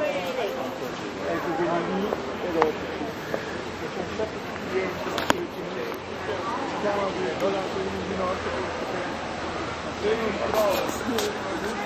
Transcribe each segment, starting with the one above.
Ecco quelli lì, però che sono stati clienti che stiamo vedendo di notte perché non trovo.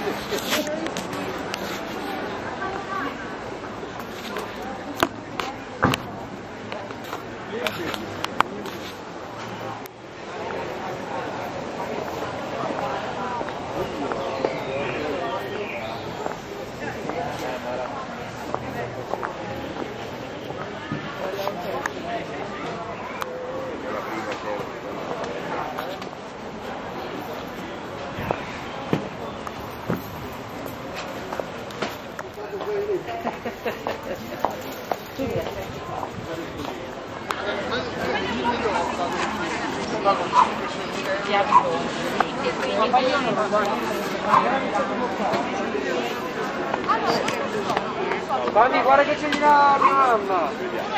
Guardi, guarda che c'è la mamma!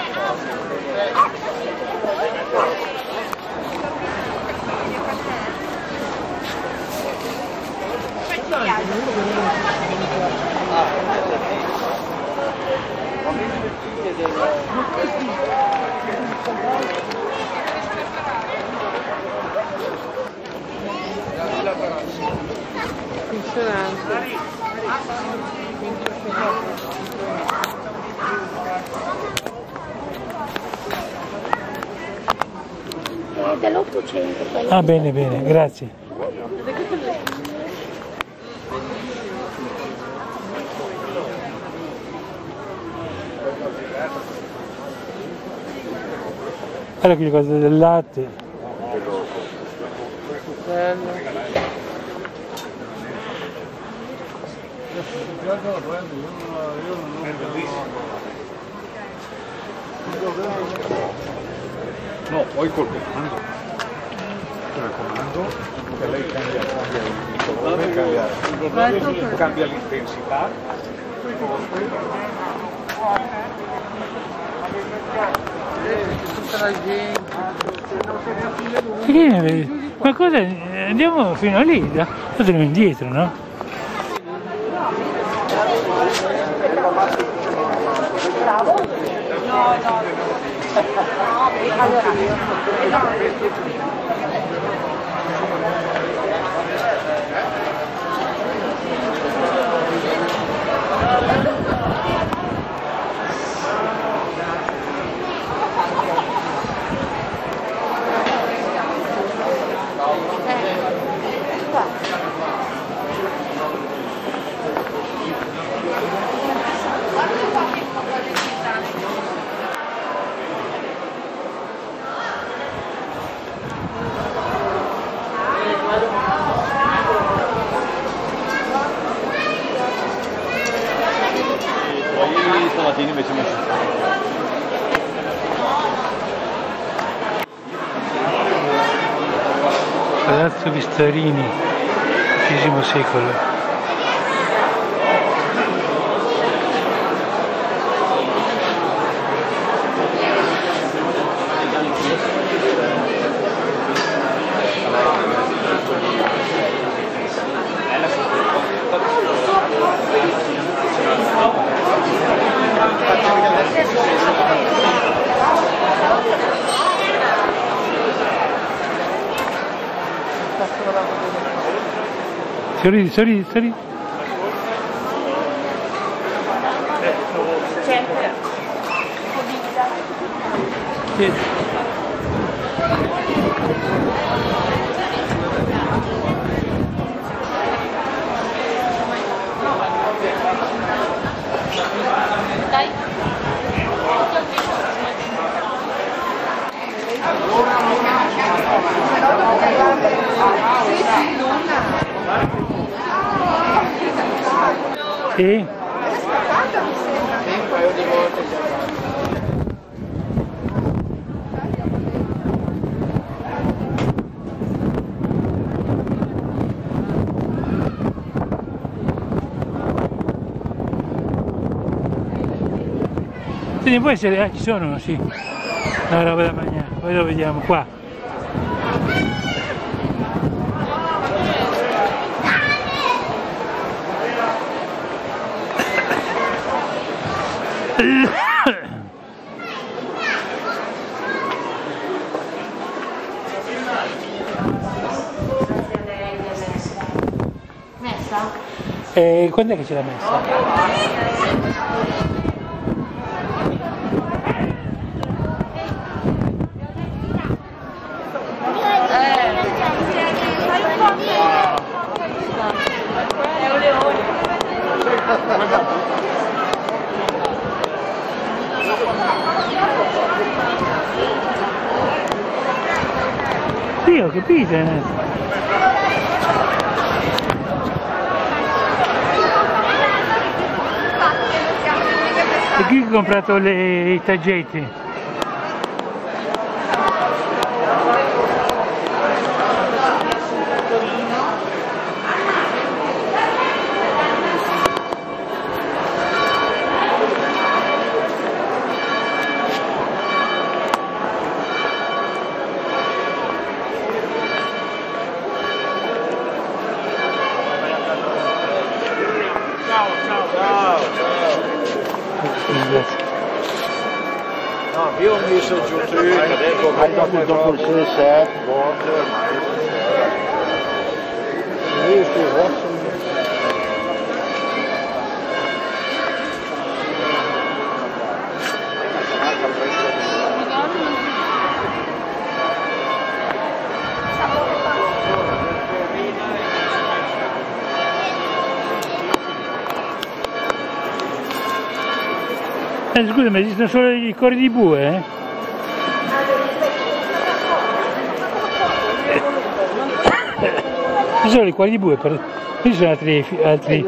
Dell'800. Ah, bene, bene, grazie. Guarda qui le cose del latte. No, poi col comando. Col comando che lei cambia l'intensità. Tutta la gente, Ma cosa? Andiamo fino lì, torniamo indietro, no? Stamattina invece mi Palazzo Vistarini, XX secolo. Sorridi, sorridi, sorridi. Sì. Dai. Sì. un paio di volte già. Quindi può essere, ci sono, sì, la roba da mangiare, poi lo vediamo qua. Messa? E quando è che ce l'ha messa? Sì, ho capito. E chi ha comprato i taggetti? No, io ho messo giù hai dato dopo il sunset, water, Scusa, ma esistono solo i cori di bue? Ci sono i cuori di bue, qui ci sono altri.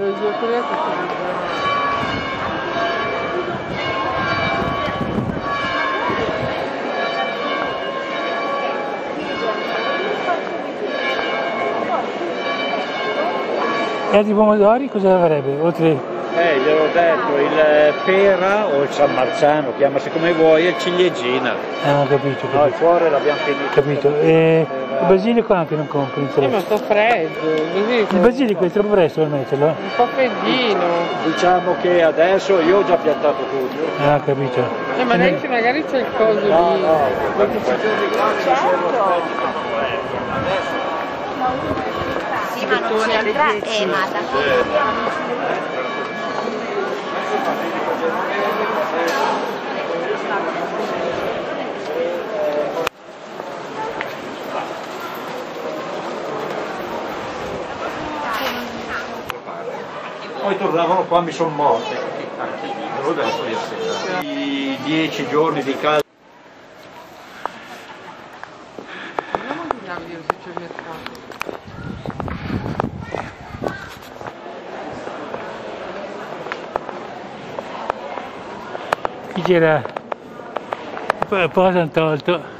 E altri pomodori cosa avrebbe? Oltre... gliel'ho detto, il pera o il San Marzano, chiamasi come vuoi, e il ciliegina. Ho capito. No, il cuore l'abbiamo finito. Capito. E il basilico anche non compri in Ma sto freddo. Il basilico è troppo presto per metterlo? Un po' freddino. Diciamo che adesso io ho già piantato tutto. Ah, capito. Magari c'è il coso lì. No, questi giorni qua ci sono Sì, ma non c'entra Mata. Poi tornavano qua, mi sono morte, anche lì, ve l'ho detto ieri sera. I 10 giorni di casa. Andiamo a vedere se c'è il mercato. Chi c'era? Poi hanno tolto.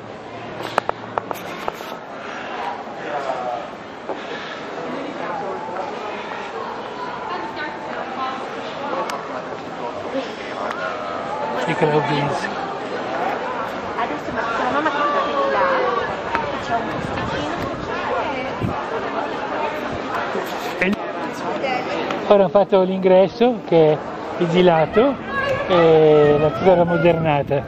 I Claudins. Adesso la mamma che sta di là, c'è un posticino. Ora hanno fatto l'ingresso che è il di lato e la tutta modernata.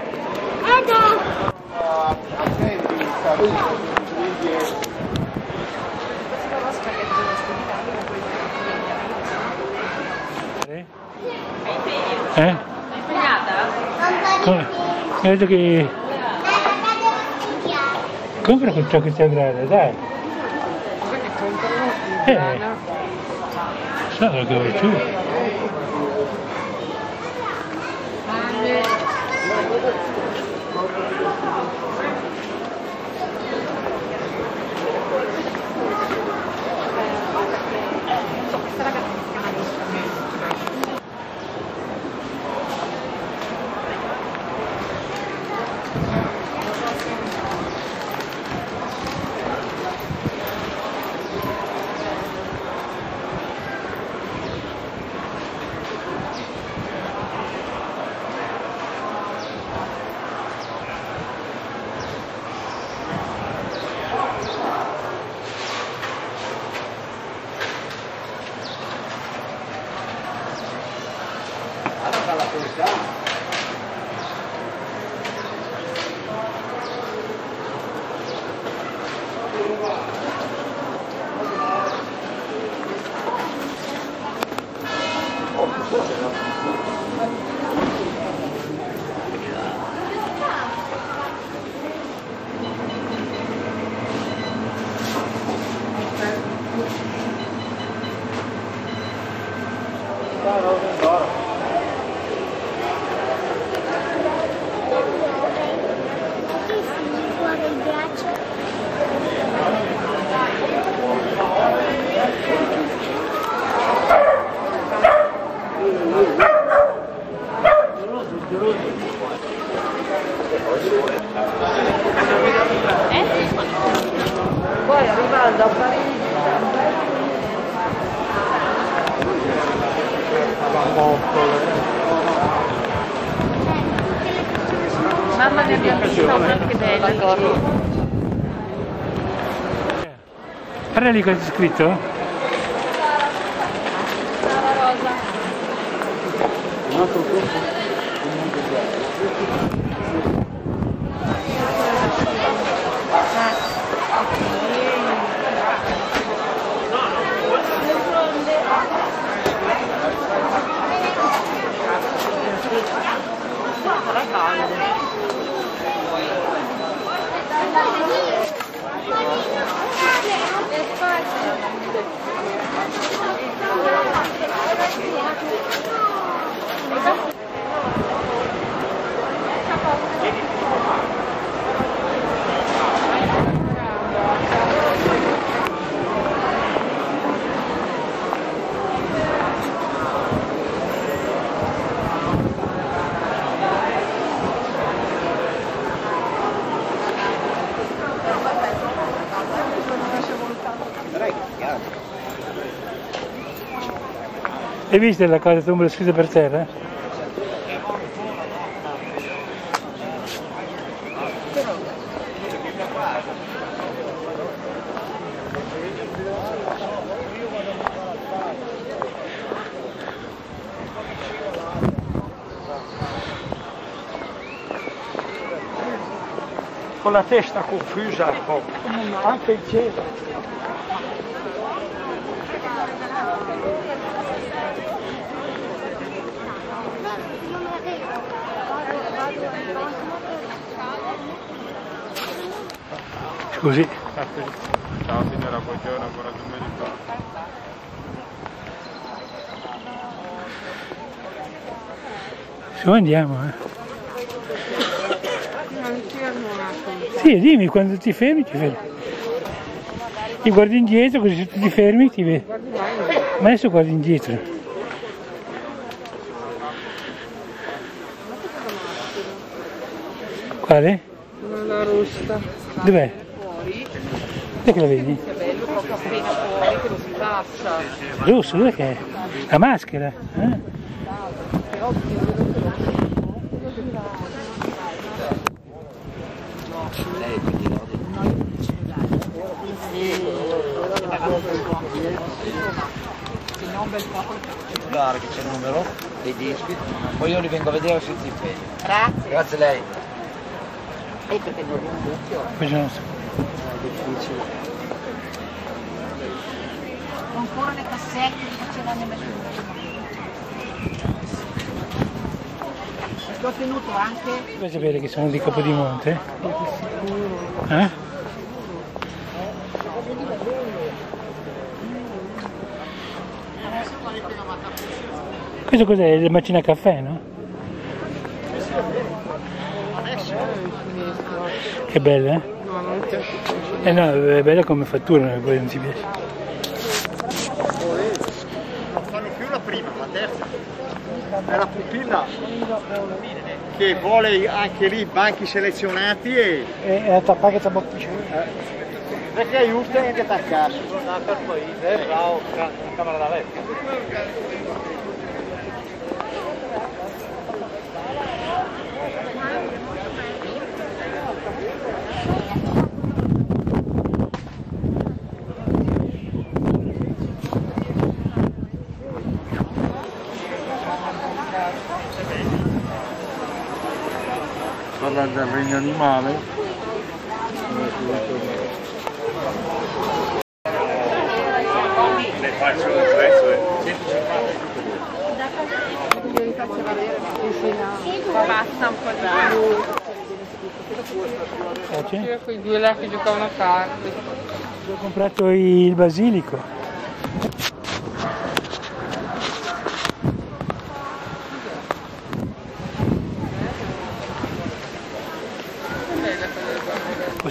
Vedo che compra con ciò che ti aggrada, dai. Cosa che comprano? So quello che vuoi tu. Poi arrivando a Parigi mamma ne abbiamo vista una anche bella Guarda lì cosa c'è scritto? rosa. Un altro corso? Hai visto la cosa tomba scritta per terra? Con la testa confusa un po', anche il cielo. Scusi. Ciao signora, buongiorno, ancora 2 mesi fa. Su andiamo, Non ti fermo un attimo. Sì, dimmi quando ti fermi, ti fermi. Ti guardi indietro così se tu ti fermi ti vedi. Guardi mai. Ma adesso guardi indietro. Quale? La rossa. Dov'è? Fuori. Dov'è che la vedi? Che bello proprio appena fuori che non si passa. Rosso, dov'è che è? La maschera? Che c'è il numero dei dischi, poi io li vengo a vedere senza impegno. Grazie. Grazie a lei. E perché non è un bucchio? Poi ce ne so. Ancora le cassette che facevano i mattini. L'ho tenuto anche. Vuoi sapere che sono di Capodimonte? Eh? Questo cos'è? Il macina caffè, no? Che bella, eh? No, non mi piace. No, è bella come fattura, poi non ti piace. Non fanno più la prima, la terza. È la pupilla che vuole anche lì banchi selezionati e attaccare la bottiglia. Perché aiuta anche a attaccarsi. Per poi, bravo, camera da letto. Parla del regno animale. Le faccio un prezzo è 150. Io li faccio vedere basta un po' di Piace? quei due là che giocavano a carte. Ho comprato il basilico.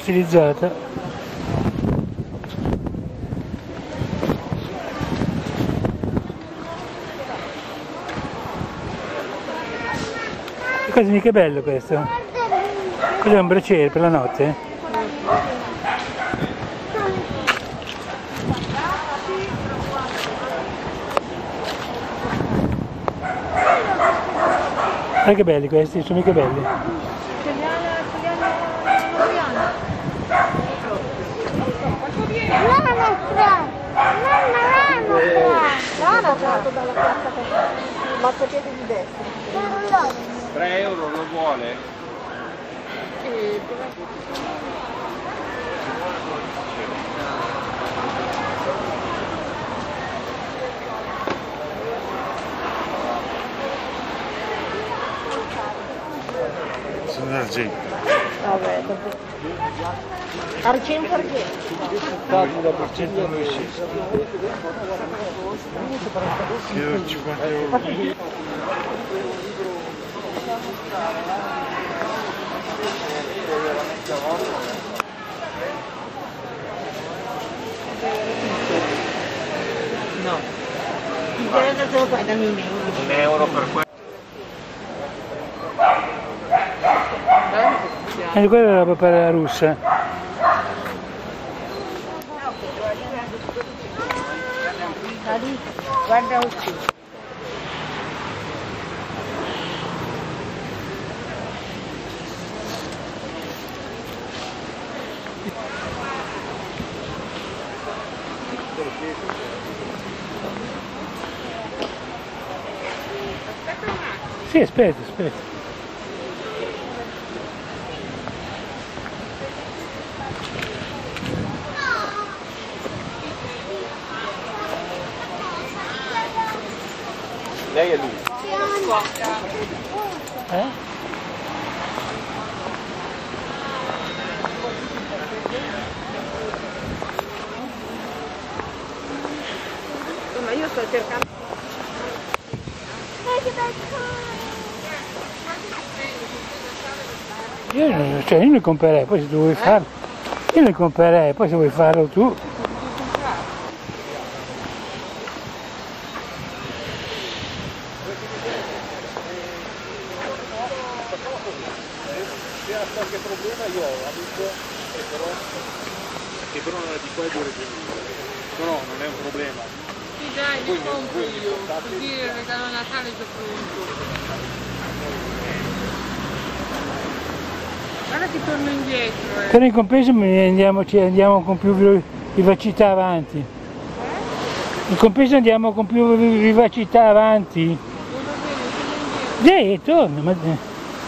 stilizzata. E cosa mica bello questo? Questo è un braciere per la notte? Guarda che belli questi, sono mica belli. L'anatra dalla piazza per marciapiede di destra. 3 euro lo vuole? Sono argento. Vabbè, argento. Paghi la porcetta non esiste. Chiedo 50 euro. No, Il genere te lo puoi darmi in euro. 1 euro per questo. E quella è la papera russa. Guarda qui. Sì, aspetta. Lei è lui. Ma io sto cercando. Io ne comprerei, poi se tu vuoi farlo. Io ne comprerei, poi se vuoi farlo tu. Qualche problema io ho avuto che però non è di qua e di Reggio Emilia. No, non è un problema. Sì dai, li compro io, così il regalo Natale è pronto. Guarda che torno indietro. Per in compenso andiamo con più vivacità avanti. In compenso andiamo con più vivacità avanti. Torna, ma...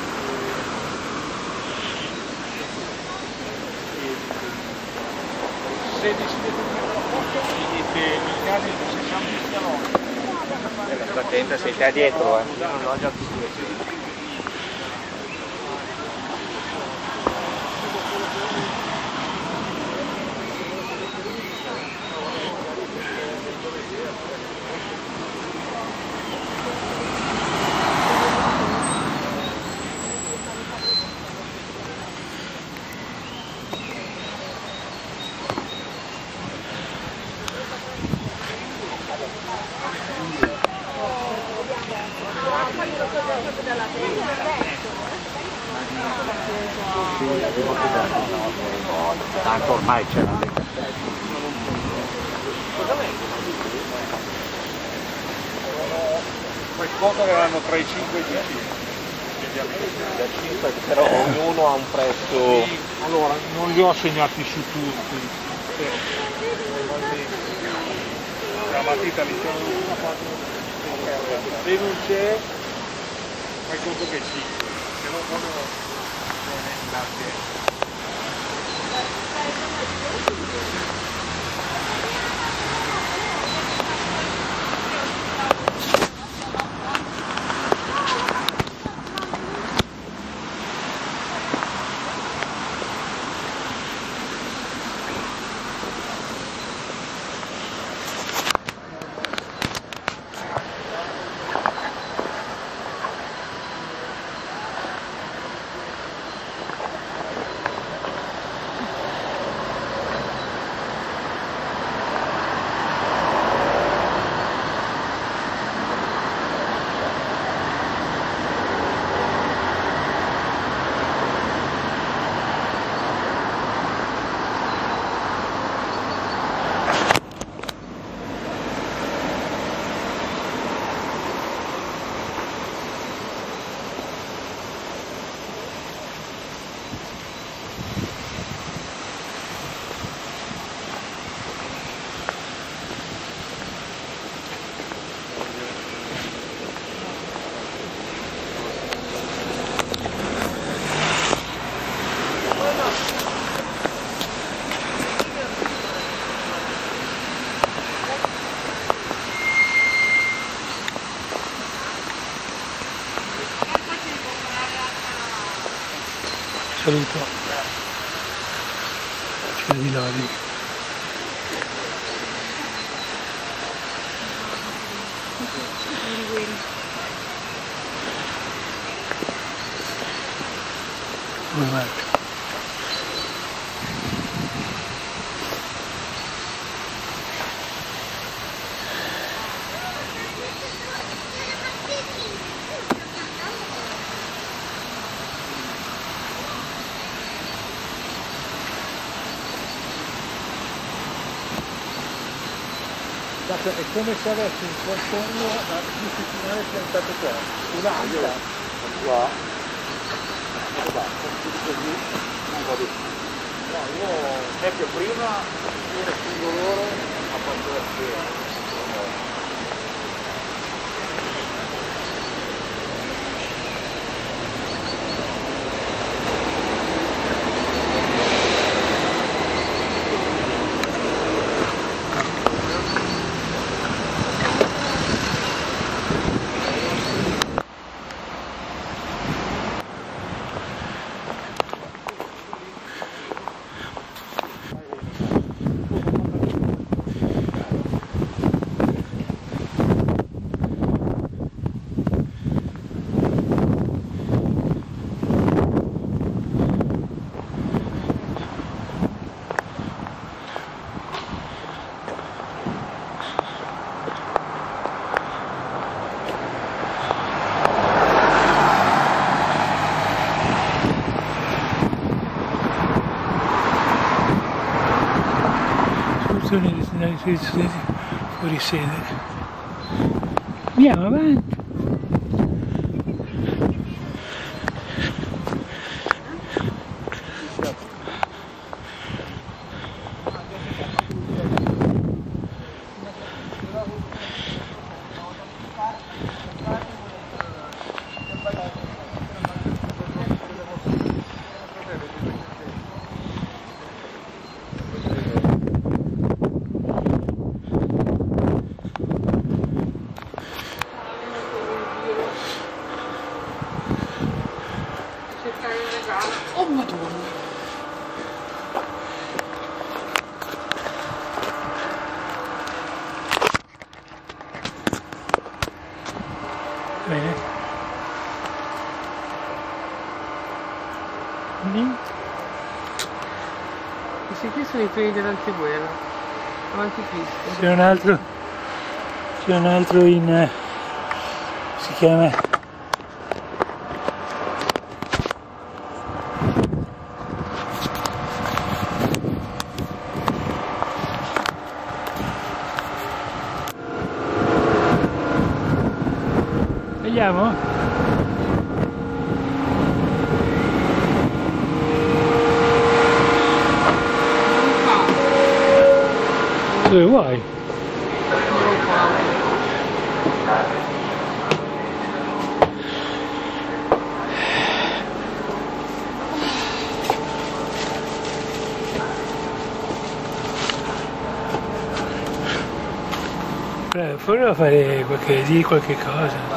Attenta, sei te dietro, io non ho già più. Tanto ormai c'erano dei castelli. Questi conto avranno tra i 5 e i 10. Però ognuno ha un prezzo. Allora, non li ho segnati su tutti. La matita all'interno di una parte. Se non c'è, fai conto che sì. Se no, grazie. saluto Cielo di Lodi. Come Marco. È come se avessi un qualcuno istituzionale piantato qua, un'altra. Qua. Così, va bene. No, io, esempio, prima ero sul dolore a fatto la schiena. Di destinare i studenti fuori sede. Andiamo avanti. Oh Madonna! Bene. Questi qui sono i primi dell'anteguerra, avanti Cristo. C'è un altro in... si chiama... Vediamo? Dove vuoi? Proviamo a fare di qualche cosa.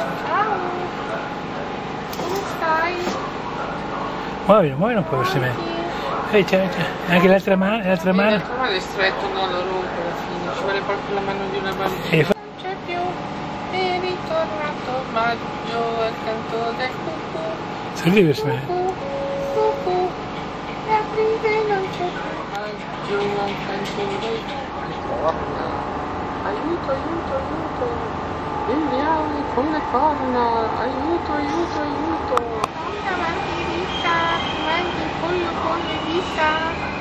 Muovi un po' se me. C'è anche l'altra mano. L'altra mano è stretto, non lo rompo alla fine, ci vuole proprio la mano di una bambina. Non c'è più, è ritornato maggio, è il canto del cucù. Sorridi per me. Cucù, l'aprile non c'è più. Maggio, è il canto del cucù. Aiuto, aiuto, aiuto. Il leone con le corna, aiuto, aiuto, aiuto. Avanti vita, avanti il pollo con le dita.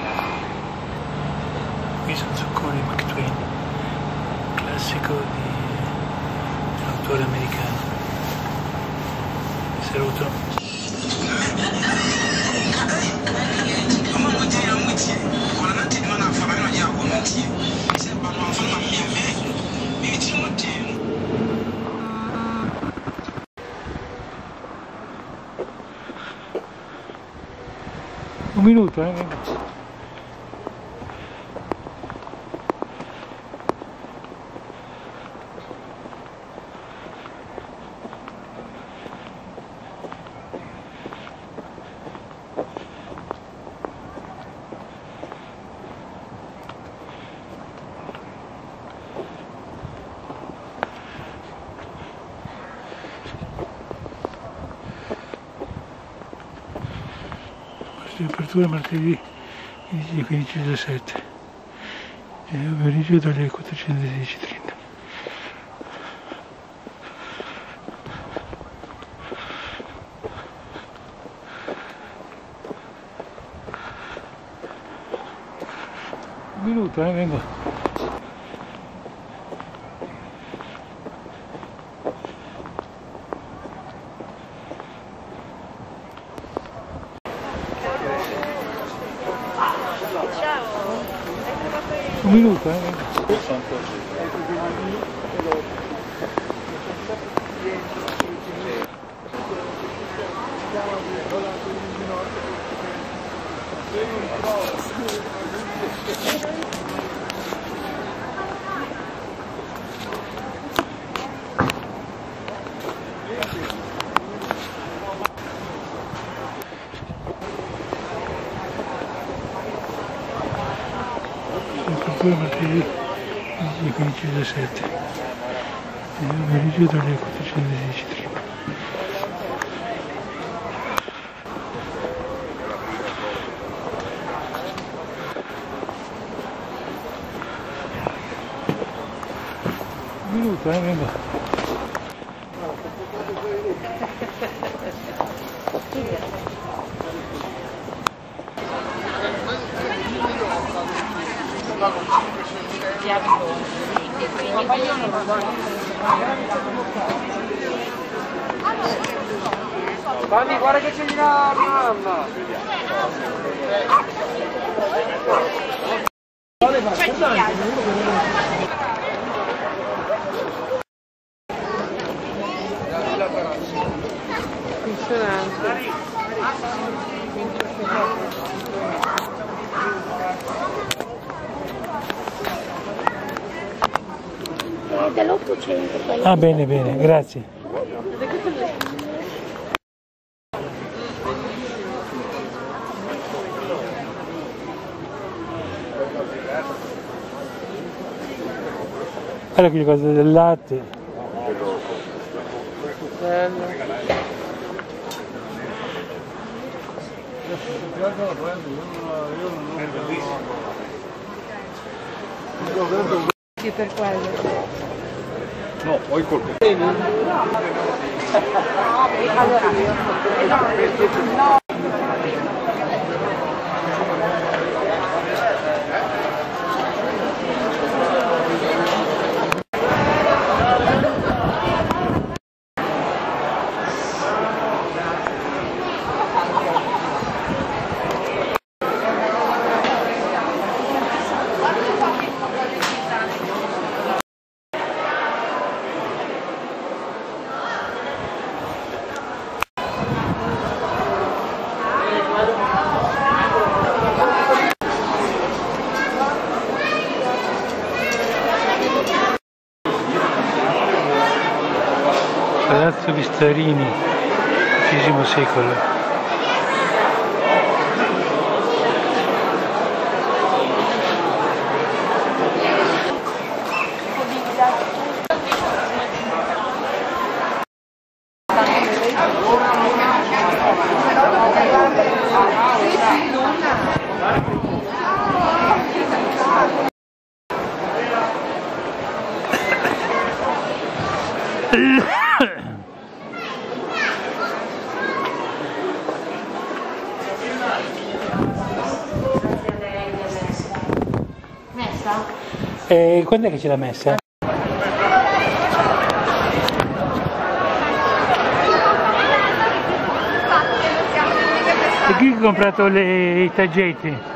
Qui sono zucchoni Mark Twain, classico di un autore americano. Vi saluto. Un minuto, Apertura martedì 15-17 e pomeriggio dalle 14:30. Un minuto, vengo. Un minuto, Apertura martedì 15-17 e pomeriggio dalle 14:30. Un minuto, vengo. Mamma, guarda che c'è la mamma! Funzionante. Dell'800. Ah, bene, bene, grazie. Guarda che cosa del latte. Sì, per quello. No, poi col Palazzo Vistarini, XX secolo. Messa? E quando è che c'è la messa? E chi ha comprato i taggetti?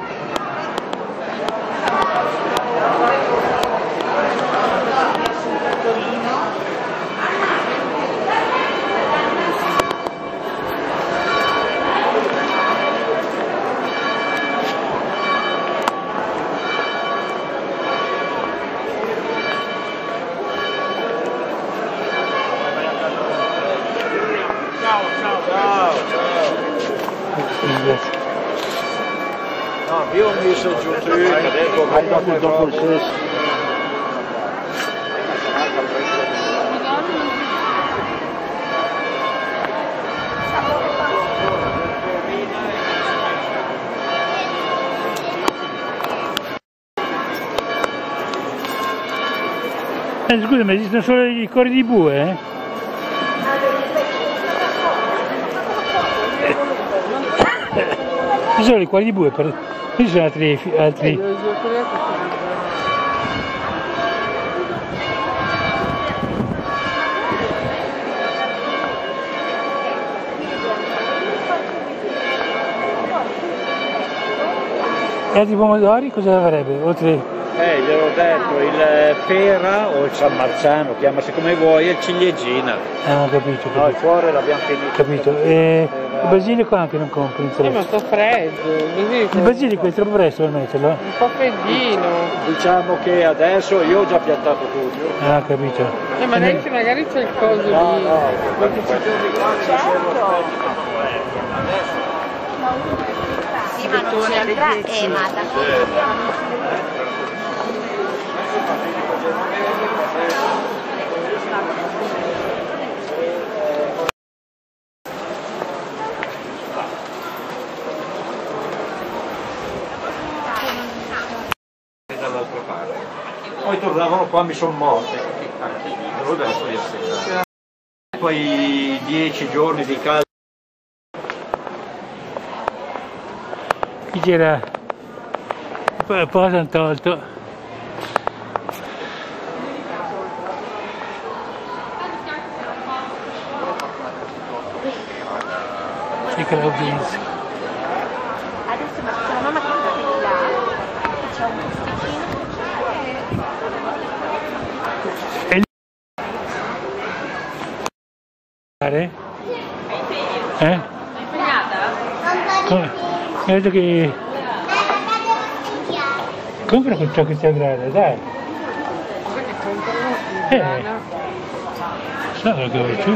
No, io ho messo giù dopo il sesso. Scusa, ma esistono solo i cori di bue, eh? Ci sono i cuori di bue, qui ci sono altri. E altri pomodori cosa avrebbe? Oltre... gliel'ho detto, il pera o il San Marzano, chiamasi come vuoi, e il ciliegina. Ah, ho capito. No, il cuore l'abbiamo finito. Capito. E il basilico anche non compri? Ma sto freddo. Il basilico è troppo presto per metterlo? Un po' freddino. Diciamo che adesso io ho già piantato tutto. Ah, capito. Magari c'è il coso lì. No, qualche giorni qua c'è Sì, ma non c'entra e Mata. dall'altra parte. Poi tornavano qua, mi sono morte. Poi 10 giorni di caldo. Qui c'era, poi hanno tolto. Chicken beans. Adesso c'è la mamma che sta di là, c'è un posticino. Come? Vedo che... Compra con ciò che ti aggrada, dai. So che vuoi tu.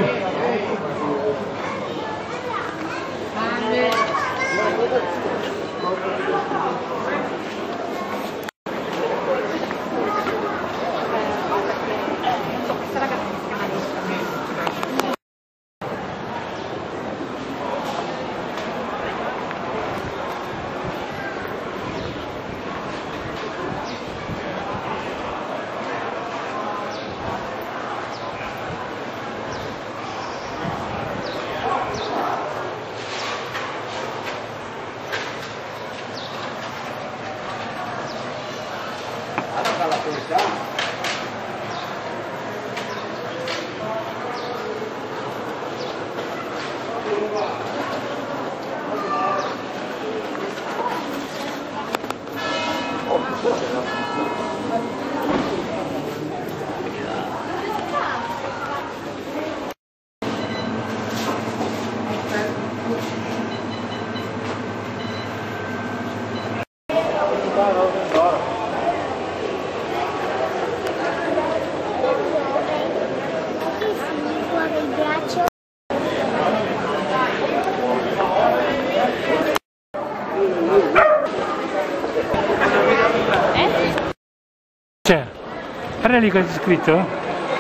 C'è, guarda lì cosa c'è scritto?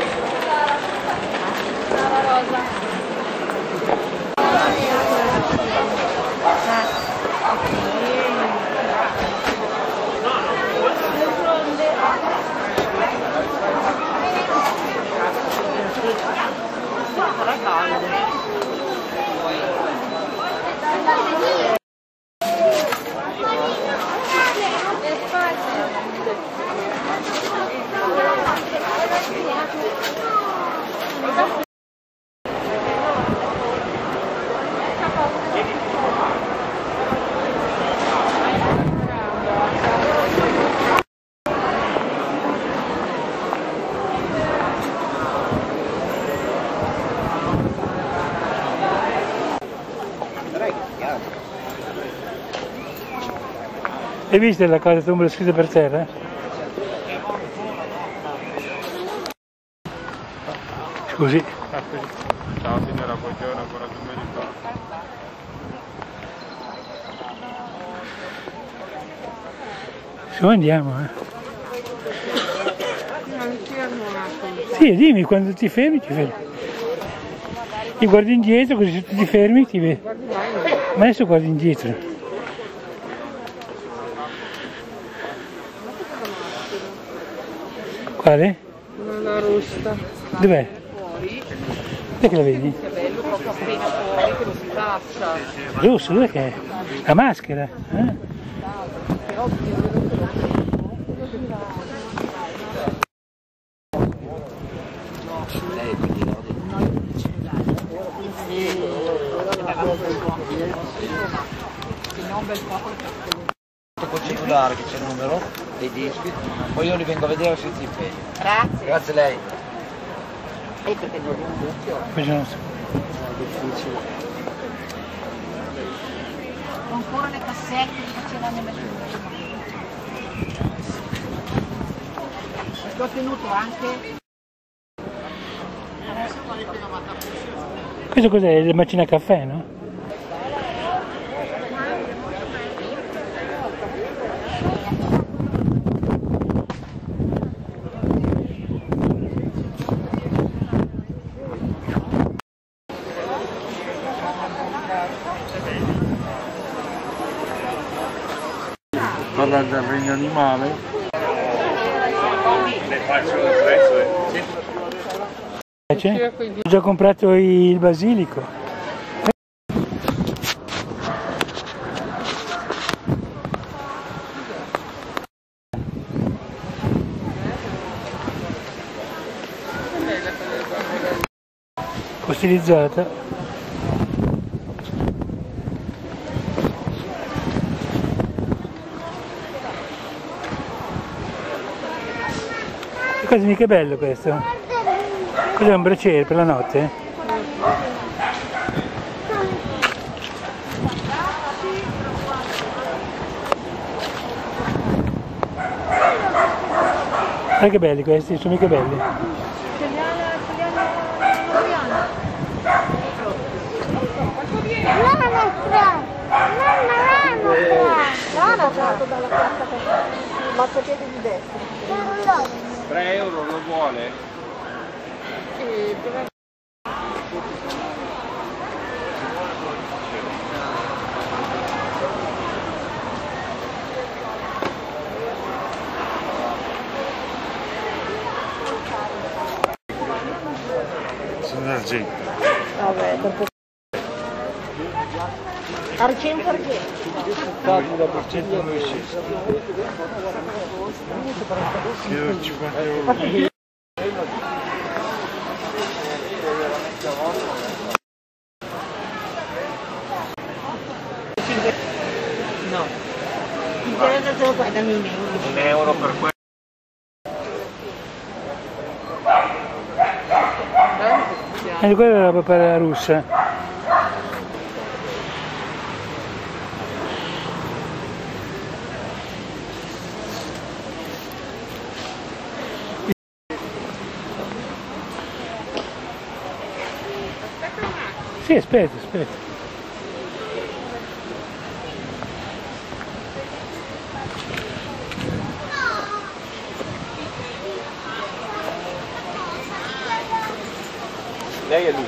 Hai visto la cosa tombola scritta per terra? Scusi. Ciao signora, buongiorno, ancora 2 mesi fa. Su, andiamo, Sì, dimmi, quando ti fermi, ti fermi. Ti guardi indietro, così se tu ti fermi ti vedi. Ma adesso guardi indietro. Quale? La frusta. Dov'è? Fuori. Dov'è che la vedi? Che bello, proprio appena fuori che lo si passa. Rosso, dov'è che è? La maschera? Eh? Però Col cellulare che c'è il numero dei dischi, poi io li vengo a vedere senza impegno. Grazie. Grazie a lei. E perché non ancora le cassette che facevano nel l'ho tenuto anche. Questo cos'è? La macchina a caffè, no? Parla del regno animale. Ne faccio il prezzo. Ho già comprato il basilico. Fossilizzata. Cosa mica bello questo? Cos'è, un braciere per la notte? Guarda che belli questi, sono mica belli. L'anatra dalla piazza marciapiede di destra. 3 euro lo vuole? Sono argento. Vabbè, dopo. Argento. La porcetta non è scesa. Chiedo 50 euro. No. Il verde te lo pagano in euro. 1 euro per quello. Quella è la roba per la russa. Sì, aspetta. Lei è lui.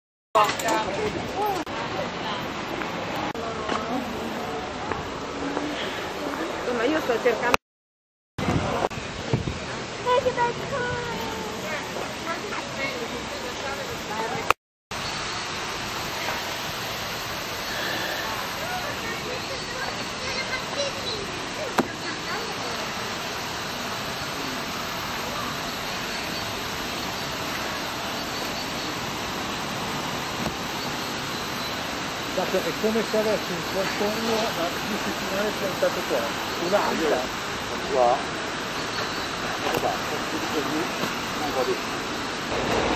Ma io sto cercando. È come se avessi un qualcuno di settimane piantato qua, un'altra. Qua. E basta, così non va bene.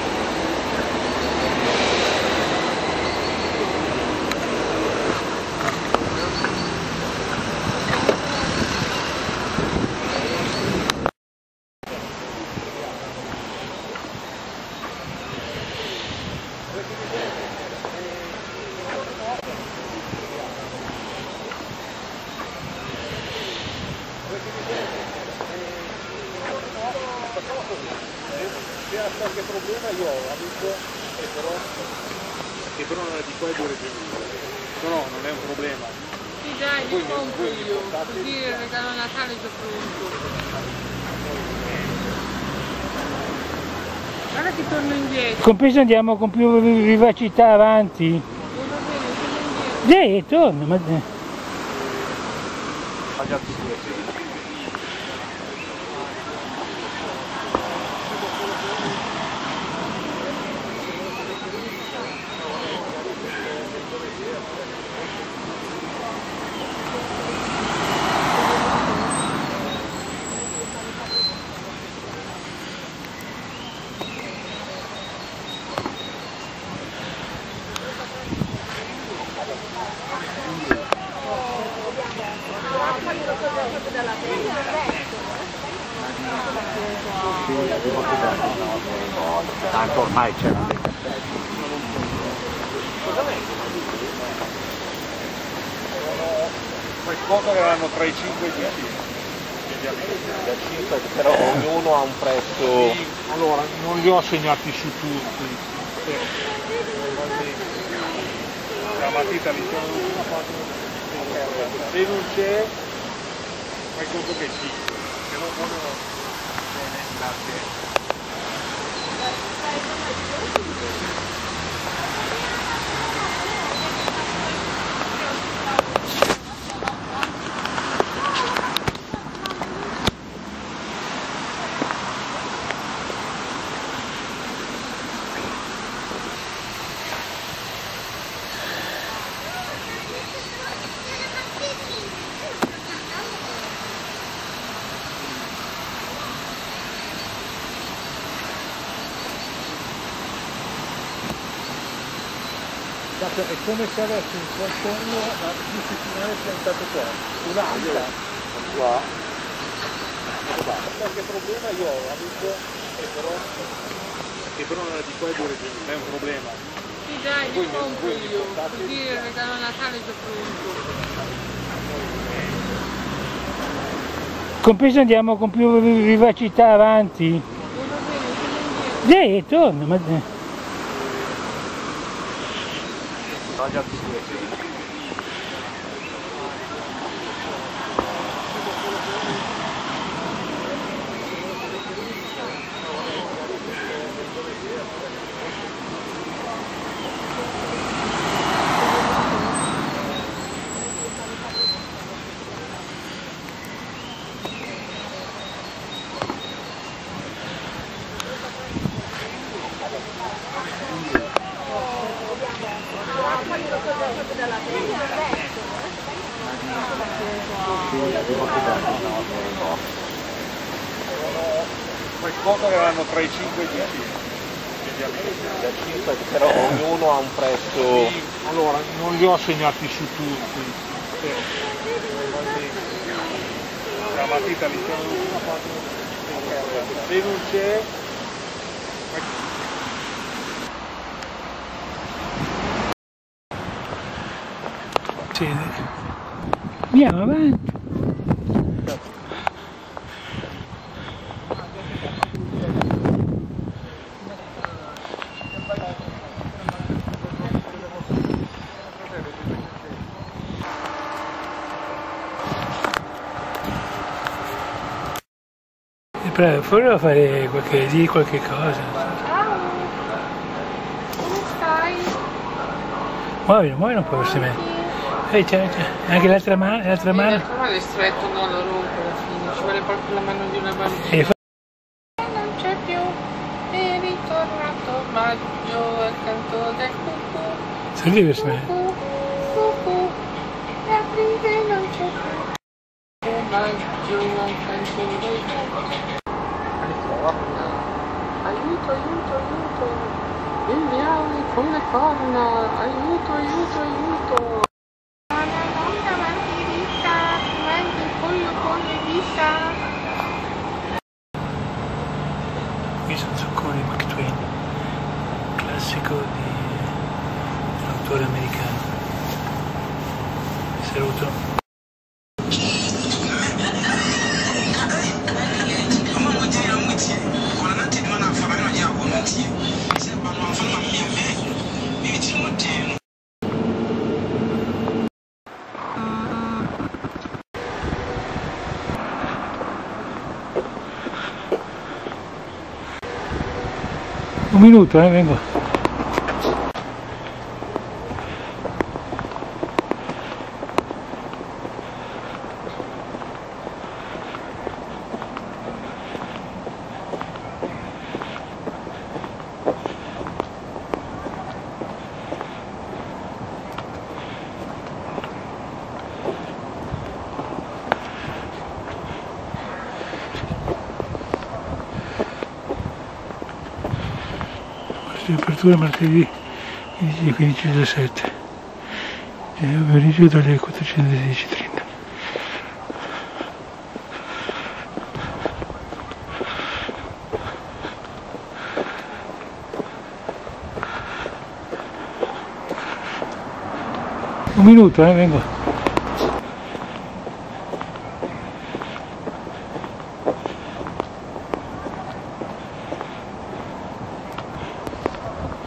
Se ha qualche problema io ho avuto che però non è di qua e due regioni. No, non è un problema. Sì dai, li compro io, così il regalo Natale è già pronto. Ora ti torno indietro. Compreso andiamo con più vivacità avanti. Torna, ma... Tanto ormai c'è la lega. Fai conto che erano tra i 5 e i 10. Da 5, però ognuno ha un prezzo. Allora, non li ho segnati su tutti. La matita lì c'è una parte. Se non c'è, fai conto che è 5. Se non vogliono bene, grazie. È come se avessi un qualcuno da 10 settimane piantato qua, un'altra qua. Qualche problema io ho avuto, che però non è di qua e due regioni, non è un problema. Sì dai, li compro io, così il regalo a Natale già pronto. Compreso andiamo con più vivacità avanti. Torna, ma... Fai conto che erano tra i 5 e i 10. Da 5, però ognuno ha un prezzo. Allora, non li ho segnati su tutti. La matita lì c'è una parte. Se non c'è, andiamo avanti. Prego, proviamo a fare qualche cosa. Ciao! Come stai? Muovilo un po' velocemente. C'è. Anche l'altra mano? L'altra mano è stretto, non la rompo alla fine, ci vuole proprio la mano di una bambina. Non c'è più, è ritornato maggio, è il canto del cucù. Senti velocemente. Cucù, l'aprile non c'è più. Maggio, è il canto del cucù. Aiuto, aiuto, aiuto! Il leone con le corna! Aiuto, aiuto, aiuto! Una donna avanti vita, mangia il pollo con le dita! Qui sono zucconi Mark Twain, classico di un autore americano. Saluto. Un minuto, vengo. Apertura martedì 15-17 e pomeriggio dalle 14:30. Un minuto, vengo.